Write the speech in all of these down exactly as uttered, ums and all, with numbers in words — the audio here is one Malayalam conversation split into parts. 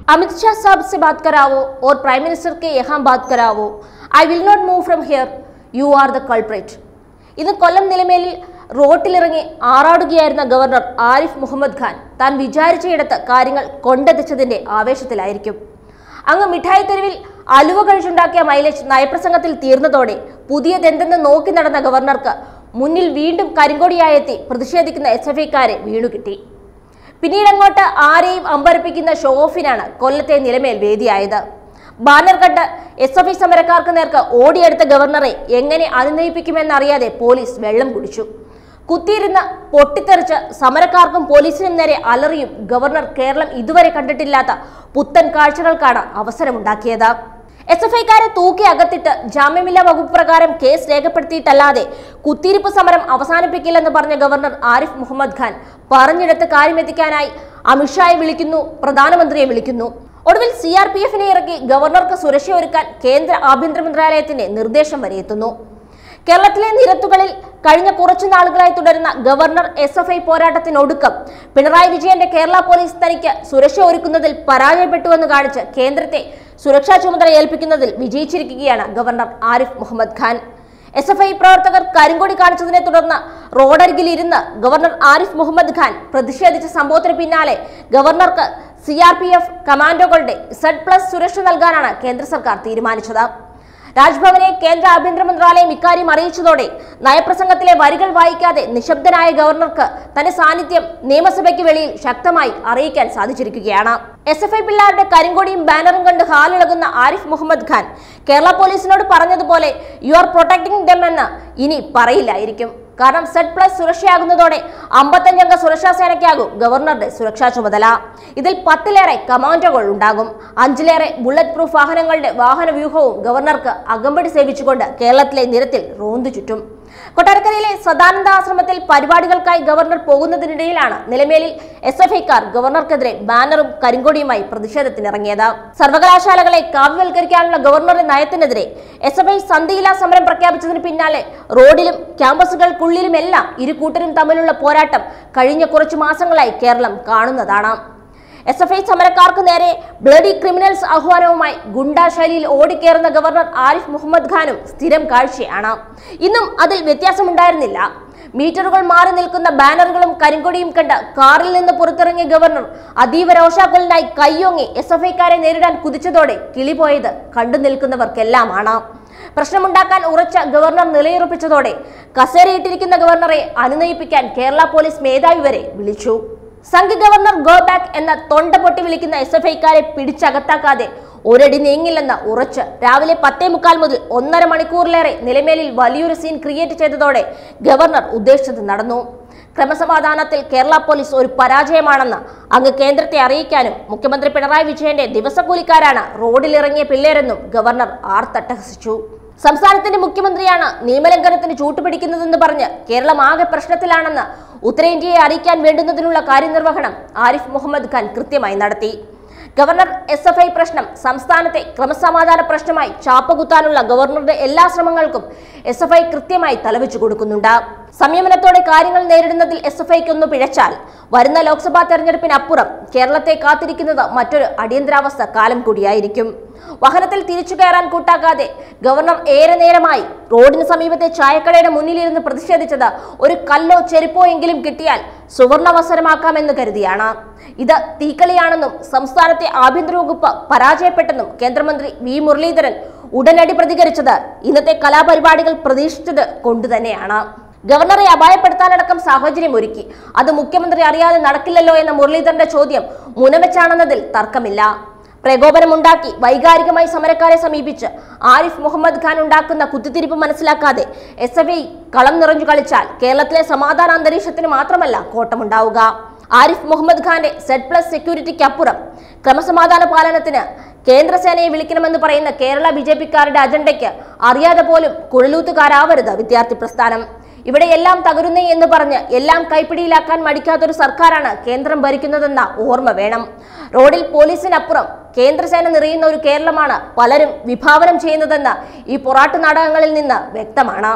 अमित शाह साहब से बात कराओ और प्राइम मिनिस्टर के यहाँ बात कराओ. I will not move from here. You are the culprit. ഇന്ന് കൊല്ലം നിലമേലിൽ റോട്ടിലിറങ്ങി ആറാടുകയായിരുന്ന ഗവർണർ ആരിഫ് മുഹമ്മദ് ഖാൻ താൻ വിചാരിച്ചയിടത്ത് കാര്യങ്ങൾ കൊണ്ടെത്തിച്ചതിന്റെ ആവേശത്തിലായിരിക്കും. അങ്ങ് മിഠായി തെരുവിൽ അലുവ കഴിച്ചുണ്ടാക്കിയ മൈലേജ് നയപ്രസംഗത്തിൽ തീർന്നതോടെ പുതിയതെന്തെന്ന് നോക്കി നടന്ന ഗവർണർക്ക് മുന്നിൽ വീണ്ടും കരിങ്കൊടിയായെത്തി പ്രതിഷേധിക്കുന്ന എസ് എഫ് ഐക്കാരെ വീണുകിട്ടി. പിന്നീടങ്ങോട്ട് ആരെയും അമ്പരപ്പിക്കുന്ന ഷോ ഓഫിനാണ് കൊല്ലത്തെ നിലമേൽ വേദിയായത്. ബാനർ കണ്ട് എസ് എഫ് ഐ സമരക്കാർക്ക് നേർക്ക് ഓടിയെടുത്ത ഗവർണറെ എങ്ങനെ അനുനയിപ്പിക്കുമെന്നറിയാതെ പോലീസ് വെള്ളം കുടിച്ചു. കുത്തിയിരുന്ന് പൊട്ടിത്തെറിച്ച് സമരക്കാർക്കും പോലീസിനും നേരെ അലറിയും ഗവർണർ കേരളം ഇതുവരെ കണ്ടിട്ടില്ലാത്ത പുത്തൻ കാഴ്ചകൾക്കാണ് അവസരമുണ്ടാക്കിയത്. എസ് എഫ് ഐക്കാരെ തൂക്കി അകത്തിട്ട് ജാമ്യമില്ലാ വകുപ്പ് പ്രകാരം കേസ് രേഖപ്പെടുത്തിയിട്ടല്ലാതെ കുത്തിയിരിപ്പ് സമരം അവസാനിപ്പിക്കില്ലെന്ന് പറഞ്ഞ ഗവർണർ ആരിഫ് മുഹമ്മദ് ഖാൻ പറഞ്ഞിടത്ത് കാര്യമെത്തിക്കാനായി അമിത്ഷായെ വിളിക്കുന്നു, പ്രധാനമന്ത്രിയെ വിളിക്കുന്നു. ഒടുവിൽ സി ആർ പി എഫിനെ ഇറക്കി ഗവർണർക്ക് സുരക്ഷയൊരുക്കാൻ കേന്ദ്ര ആഭ്യന്തര മന്ത്രാലയത്തിന്റെ നിർദ്ദേശം വരെ എത്തുന്നു. കേരളത്തിലെ നിരത്തുകളിൽ കഴിഞ്ഞ കുറച്ചു നാളുകളായി തുടരുന്ന ഗവർണർ എസ് എഫ് ഐ പോരാട്ടത്തിനൊടുക്കം പിണറായി വിജയന്റെ കേരള പോലീസ് തനിക്ക് സുരക്ഷ ഒരുക്കുന്നതിൽ പരാജയപ്പെട്ടുവെന്ന് കാണിച്ച് കേന്ദ്രത്തെ സുരക്ഷാ ചുമതല ഏൽപ്പിക്കുന്നതിൽ വിജയിച്ചിരിക്കുകയാണ് governor Arif Muhammad Khan. S F I പ്രവർത്തകർ കരിങ്കൊടി കാണിച്ചതിനെ തുടർന്ന് റോഡരികിൽ ഇരുന്ന് ഗവർണർ ആരിഫ് മുഹമ്മദ് ഖാൻ പ്രതിഷേധിച്ച സംഭവത്തിന് പിന്നാലെ ഗവർണർക്ക് സി ആർ പി എഫ് കമാൻഡോകളുടെ സെഡ് പ്ലസ് സുരക്ഷ നൽകാനാണ് കേന്ദ്ര സർക്കാർ തീരുമാനിച്ചത്. രാജ്ഭവനെ കേന്ദ്ര ആഭ്യന്തര മന്ത്രാലയം ഇക്കാര്യം അറിയിച്ചതോടെ നയപ്രസംഗത്തിലെ വരികൾ വായിക്കാതെ നിശബ്ദനായ ഗവർണർക്ക് തന്റെ സാന്നിധ്യം നിയമസഭയ്ക്ക് വെളിയിൽ ശക്തമായി അറിയിക്കാൻ സാധിച്ചിരിക്കുകയാണ്. എസ് എഫ് ഐ പിള്ളേരുടെ കരിങ്കൊടിയും ബാനറും കണ്ട് ഹാലിളകുന്ന ആരിഫ് മുഹമ്മദ് ഖാൻ കേരള പോലീസിനോട് പറഞ്ഞതുപോലെ യു ആർ പ്രൊട്ടക്ടിംഗ് ദം എന്ന് ഇനി പറയില്ലായിരിക്കും. കാരണം സെഡ് പ്ലസ് സുരക്ഷയാകുന്നതോടെ അമ്പത്തഞ്ചംഗ സുരക്ഷാ സേനയ്ക്കാകും ഗവർണറുടെ സുരക്ഷാ ചുമതല. ഇതിൽ പത്തിലേറെ കമാൻഡോകൾ ഉണ്ടാകും. അഞ്ചിലേറെ ബുള്ളറ്റ് പ്രൂഫ് വാഹനങ്ങളുടെ വാഹന വ്യൂഹവും ഗവർണർക്ക് അകമ്പടി സേവിച്ചുകൊണ്ട് കേരളത്തിലെ നിരത്തിൽ റോന്തു ചുറ്റും. കൊട്ടാരക്കരയിലെ സദാനന്ദ ആശ്രമത്തിൽ പരിപാടികൾക്കായി ഗവർണർ പോകുന്നതിനിടയിലാണ് നിലമേലിൽ എസ് എഫ് ഐക്കാർ ഗവർണർക്കെതിരെ ബാനറും കരിങ്കൊടിയുമായി പ്രതിഷേധത്തിനിറങ്ങിയത്. സർവകലാശാലകളെ കാവ്യവൽക്കരിക്കാനുള്ള ഗവർണറുടെ നയത്തിനെതിരെ എസ് എഫ് ഐ സന്ധിയില്ലാ സമരം പ്രഖ്യാപിച്ചതിന് പിന്നാലെ റോഡിലും ക്യാമ്പസുകൾക്കുള്ളിലുമെല്ലാം ഇരു കൂട്ടരും തമ്മിലുള്ള പോരാട്ടം കഴിഞ്ഞ കുറച്ചു മാസങ്ങളായി കേരളം കാണുന്നതാണ്. എസ് എഫ് ഐ സമരക്കാർക്ക് നേരെ ബ്ലഡി ക്രിമിനൽസ് ആഹ്വാനവുമായി ഗുണ്ടാ ശൈലിയിൽ ഓടിക്കേറുന്ന ഗവർണർ ആരിഫ് മുഹമ്മദ് ഖാനും സ്ഥിരം കാഴ്ചയാണ്. ഇന്നും അതിൽ വ്യത്യാസമുണ്ടായിരുന്നില്ല. മീറ്ററുകൾ മാറി നിൽക്കുന്ന ബാനറുകളും കരിങ്കൊടിയും കണ്ട് കാറിൽ നിന്ന് പുറത്തിറങ്ങിയ ഗവർണർ അതീവ രോഷാകുലനായി കയ്യൊങ്ങി എസ് എഫ് ഐക്കാരെ നേരിടാൻ കുതിച്ചതോടെ കിളിപോയത് കണ്ടു നിൽക്കുന്നവർക്കെല്ലാമാണ്. പ്രശ്നമുണ്ടാക്കാൻ ഉറച്ച ഗവർണർ നിലയുറപ്പിച്ചതോടെ കസേരയിട്ടിരിക്കുന്ന ഗവർണറെ അനുനയിപ്പിക്കാൻ കേരള പോലീസ് മേധാവി വരെ വിളിച്ചു. സംഘ ഗവർണർ ഗോ ബാക്ക് എന്ന തൊണ്ട പൊട്ടി വിളിക്കുന്ന എസ് എഫ് ഐക്കാരെ പിടിച്ചകത്താക്കാതെ ഒരടി നീങ്ങില്ലെന്ന് ഉറച്ച് രാവിലെ പത്തേ മുക്കാൽ മുതൽ ഒന്നര മണിക്കൂറിലേറെ നിലമേലിൽ വലിയൊരു സീൻ ക്രിയേറ്റ് ചെയ്തതോടെ ഗവർണർ ഉദ്ദേശിച്ചത് നടന്നു. ക്രമസമാധാനത്തിൽ കേരള പോലീസ് ഒരു പരാജയമാണെന്ന് അങ്ങ് കേന്ദ്രത്തെ അറിയിക്കാനും മുഖ്യമന്ത്രി പിണറായി വിജയന്റെ ദിവസക്കൂലിക്കാരാണ് റോഡിലിറങ്ങിയ പിള്ളേരെന്നും ഗവർണർ ആർത്തട്ടഹസിച്ചു. സംസ്ഥാനത്തിന്റെ മുഖ്യമന്ത്രിയാണ് നിയമലംഘനത്തിന് ചൂട്ടുപിടിക്കുന്നതെന്ന് പറഞ്ഞ് കേരളം ആകെ പ്രശ്നത്തിലാണെന്ന് ഉത്തരേന്ത്യയെ അറിയിക്കാൻ വേണ്ടുന്നതിനുള്ള കാര്യനിർവഹണം ആരിഫ് മുഹമ്മദ് ഖാൻ കൃത്യമായി നടത്തി. ഗവർണർ എസ് എഫ് ഐ പ്രശ്നം സംസ്ഥാനത്തെ ക്രമസമാധാന പ്രശ്നമായി ചാപ്പകുത്താനുള്ള ഗവർണറുടെ എല്ലാ ശ്രമങ്ങൾക്കും എസ് എഫ് ഐ കൃത്യമായി തലവെച്ചു കൊടുക്കുന്നുണ്ട്. സംയമനത്തോടെ കാര്യങ്ങൾ നേരിടുന്നതിൽ എസ് എഫ് ഐക്ക് ഒന്ന് പിഴച്ചാൽ വരുന്ന ലോക്സഭാ തെരഞ്ഞെടുപ്പിനപ്പുറം കേരളത്തെ കാത്തിരിക്കുന്നത് മറ്റൊരു അടിയന്തരാവസ്ഥ കാലം കൂടിയായിരിക്കും. വാഹനത്തിൽ തിരിച്ചു കയറാൻ കൂട്ടാക്കാതെ ഗവർണർ ഏറെ നേരമായി റോഡിന് സമീപത്തെ ചായക്കടയുടെ മുന്നിലിരുന്ന് പ്രതിഷേധിച്ചത് ഒരു കല്ലോ ചെരുപ്പോ എങ്കിലും കിട്ടിയാൽ സുവർണവസരമാക്കാമെന്ന് കരുതിയാണ്. ഇത് തീക്കളിയാണെന്നും സംസ്ഥാനത്തെ ആഭ്യന്തര വകുപ്പ് പരാജയപ്പെട്ടെന്നും കേന്ദ്രമന്ത്രി വി മുരളീധരൻ ഉടനടി പ്രതികരിച്ചത് ഇന്നത്തെ കലാപരിപാടികൾ പ്രതീക്ഷിച്ചത് കൊണ്ടുതന്നെയാണ്. ഗവർണറെ അപായപ്പെടുത്താനടക്കം സാഹചര്യം ഒരുക്കി. അത് മുഖ്യമന്ത്രി അറിയാതെ നടക്കില്ലല്ലോ എന്ന മുരളീധരന്റെ ചോദ്യം മുനവെച്ചാണെന്നതിൽ തർക്കമില്ല. പ്രകോപനമുണ്ടാക്കി വൈകാരികമായി സമരക്കാരെ സമീപിച്ച് ആരിഫ് മുഹമ്മദ് ഖാൻ ഉണ്ടാക്കുന്ന കുത്തിത്തിരിപ്പ് മനസ്സിലാക്കാതെ എസ് എഫ് ഐ കളം നിറഞ്ഞു കളിച്ചാൽ കേരളത്തിലെ സമാധാന അന്തരീക്ഷത്തിന് മാത്രമല്ല കോട്ടമുണ്ടാവുക. ആരിഫ് മുഹമ്മദ് ഖാന്റെ സെഡ് പ്ലസ് സെക്യൂരിറ്റിക്ക് അപ്പുറം ക്രമസമാധാന പാലനത്തിന് കേന്ദ്രസേനയെ വിളിക്കണമെന്ന് പറയുന്ന കേരള ബി ജെ പിക്കാരുടെ അജണ്ടയ്ക്ക് അറിയാതെ പോലും കുഴലൂത്തുകാരാവരുത് വിദ്യാർത്ഥി പ്രസ്ഥാനം. ഇവിടെ എല്ലാം തകരുന്നേ എന്ന് പറഞ്ഞ് എല്ലാം കൈപ്പിടിയിലാക്കാൻ മടിക്കാത്തൊരു സർക്കാരാണ് കേന്ദ്രം ഭരിക്കുന്നതെന്ന ഓർമ്മ വേണം. റോഡിൽ പോലീസിനപ്പുറം കേന്ദ്രസേന നിറയുന്ന ഒരു കേരളമാണ് പലരും വിഭാവനം ചെയ്യുന്നതെന്ന് ഈ പൊറാട്ട് നാടകങ്ങളിൽ നിന്ന് വ്യക്തമാണ്.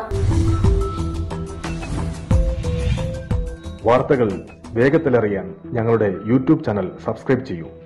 വാർത്തകൾ വേഗത്തിലറിയാൻ ഞങ്ങളുടെ യൂട്യൂബ് ചാനൽ സബ്സ്ക്രൈബ് ചെയ്യൂ.